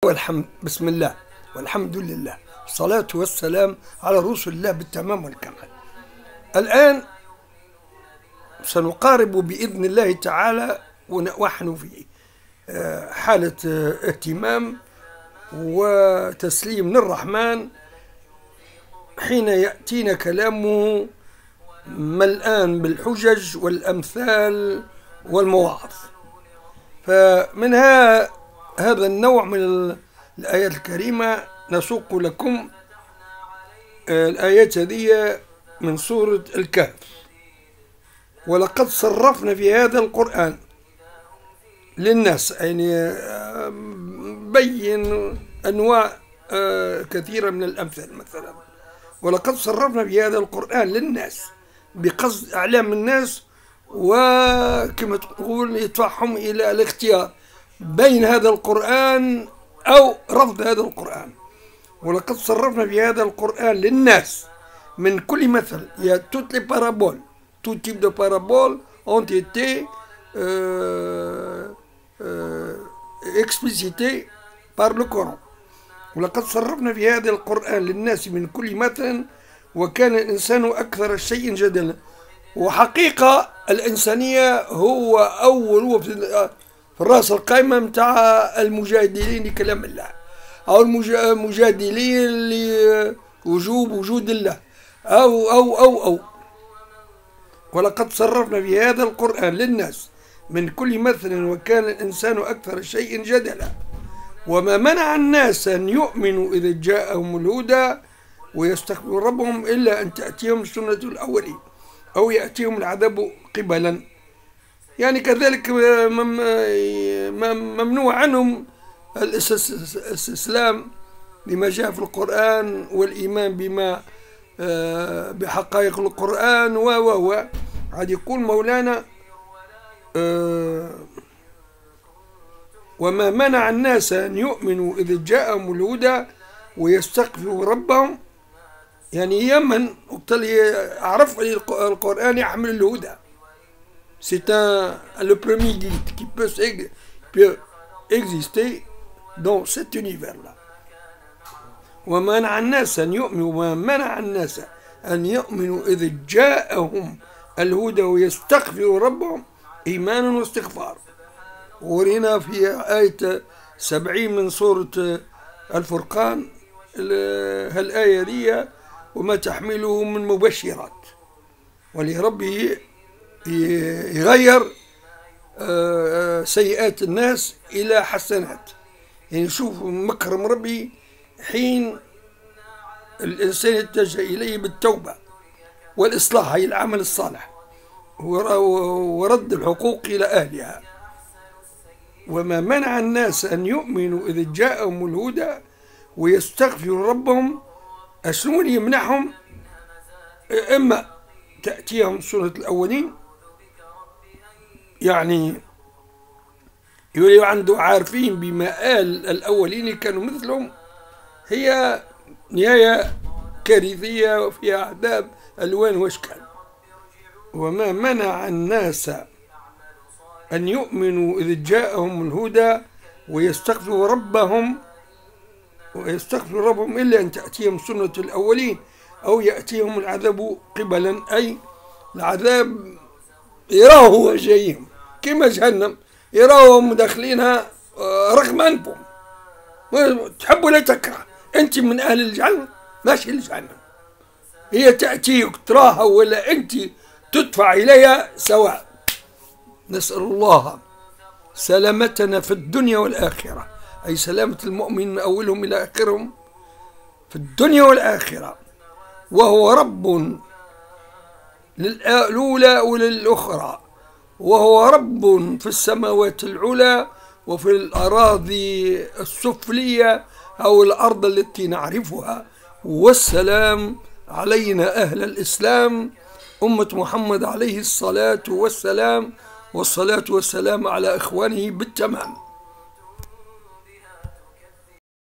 بسم الله والحمد لله، الصلاة والسلام على رسول الله بالتمام والكمال. الآن سنقارب بإذن الله تعالى، ونحن في حالة اهتمام وتسليم للرحمن حين يأتينا كلامه ملآن بالحجج والأمثال والمواعظ. فمن هذا النوع من الآيات الكريمة نسوق لكم الآيات هذه من سورة الكهف. ولقد صرفنا في هذا القرآن للناس، يعني بين أنواع كثيرة من الأمثال. مثلا ولقد صرفنا في هذا القرآن للناس بقصد إعلام الناس، وكما تقول يدفعهم إلى الاختيار بين هذا القرآن أو رفض هذا القرآن. ولقد صرفنا في هذا القرآن للناس من كل مثل. Il y a toutes les paraboles, tout type de paraboles ont été explicitées par le Coran. ولقد صرفنا في هذا القرآن للناس من كل مثل وكان الإنسان أكثر شيء جدلا. وحقيقة الإنسانية هو أول في الرأس القائمة متاع المجادلين لكلام الله، أو المجادلين لوجود الله، أو ولقد صرفنا في هذا القرآن للناس من كل مثل وكان الإنسان أكثر شيء جدلا. وما منع الناس أن يؤمنوا إذا جاءهم الهدى ويستغفروا ربهم إلا أن تأتيهم سنة الأولين أو يأتيهم العذاب قبلا. يعني كذلك ممنوع عنهم الاستسلام لما جاء في القرآن والإيمان بما بحقائق القرآن عاد يقول مولانا وما منع الناس أن يؤمنوا إذا جاءهم الهدى ويستغفروا ربهم. يعني يمن عرف القرآن يحمل الهدى. C'est le premier guide qui peut exister dans cet univers-là. ومنع الناس أن يؤمنوا إذا جاءهم الهدى ويستغفروا ربهم إيمانا واستغفار. ورينا في آية 70 من سورة الفرقان هالآية دي وما تحمله من مبشرات، ولربه يغير سيئات الناس إلى حسنات. يعني شوف مكرم ربي حين الإنسان يتجه إليه بالتوبة والإصلاح، هي العمل الصالح ورد الحقوق إلى أهلها. وما منع الناس أن يؤمنوا إذا جاءهم الهدى ويستغفروا ربهم. أشنو يمنعهم؟ إما تأتيهم سنة الأولين، يعني يولي عنده عارفين بمآل الأولين كانوا مثلهم، هي نهاية كارثية وفيها عذاب ألوان وأشكال. وما منع الناس أن يؤمنوا إذ جاءهم الهدى ويستغفروا ربهم إلا أن تأتيهم سنة الأولين أو يأتيهم العذاب قبلا، أي العذاب يراه هو جايهم كما جهنم، يراهم داخلينها رغم أنفهم. تحب ولا تكره، أنت من أهل الجنة ماشي لجهنم، هي تأتيك تراها ولا أنت تدفع إليها سواء. نسأل الله سلامتنا في الدنيا والآخرة، أي سلامة المؤمن من أولهم إلى آخرهم في الدنيا والآخرة. وهو رب للأولى وللأخرى، وهو رب في السماوات العلى وفي الأراضي السفلية أو الأرض التي نعرفها. والسلام علينا أهل الإسلام أمة محمد عليه الصلاة والسلام، والصلاة والسلام على إخوانه بالتمام.